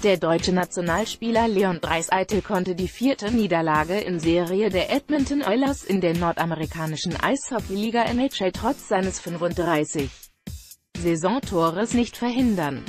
Der deutsche Nationalspieler Leon Draisaitl konnte die 4. Niederlage in Serie der Edmonton Oilers in der nordamerikanischen Eishockeyliga NHL trotz seines 35 Saisontores nicht verhindern.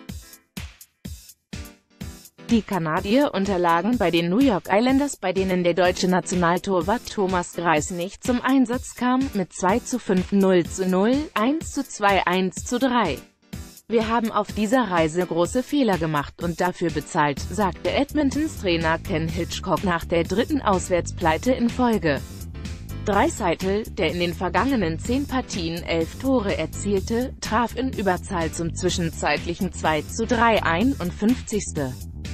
Die Kanadier unterlagen bei den New York Islanders, bei denen der deutsche Nationaltorwart Thomas Greiss nicht zum Einsatz kam, mit 2:5, 0:0, 1:2, 1:3. Wir haben auf dieser Reise große Fehler gemacht und dafür bezahlt, sagte Edmontons Trainer Ken Hitchcock nach der 3. Auswärtspleite in Folge. Draisaitl, der in den vergangenen 10 Partien 11 Tore erzielte, traf in Überzahl zum zwischenzeitlichen 2:3 51.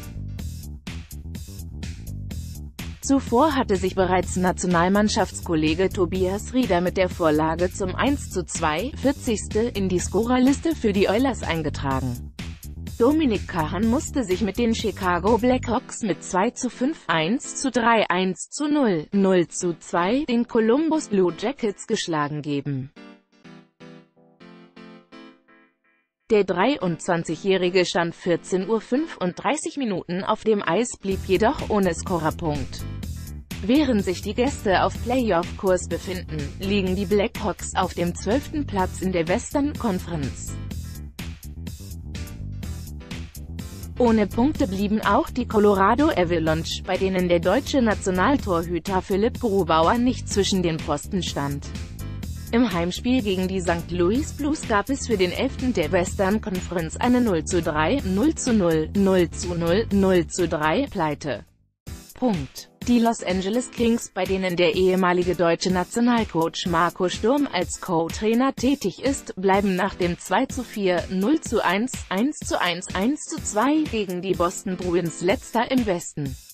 Zuvor hatte sich bereits Nationalmannschaftskollege Tobias Rieder mit der Vorlage zum 1:2 40. in die Scorerliste für die Oilers eingetragen. Dominik Kahn musste sich mit den Chicago Blackhawks mit 2:5, 1:3, 1:0, 0:2 den Columbus Blue Jackets geschlagen geben. Der 23-Jährige stand 14:35 Uhr auf dem Eis, blieb jedoch ohne Scorerpunkt. Während sich die Gäste auf Playoff-Kurs befinden, liegen die Blackhawks auf dem 12. Platz in der Western Conference. Ohne Punkte blieben auch die Colorado Avalanche, bei denen der deutsche Nationaltorhüter Philipp Grubauer nicht zwischen den Pfosten stand. Im Heimspiel gegen die St. Louis Blues gab es für den 11. der Western Conference eine 0:3, 0:0, 0:0, 0:3 Pleite. Die Los Angeles Kings, bei denen der ehemalige deutsche Nationalcoach Marco Sturm als Co-Trainer tätig ist, bleiben nach dem 2:4, 0:1, 1:1, 1:2 gegen die Boston Bruins letzter im Westen.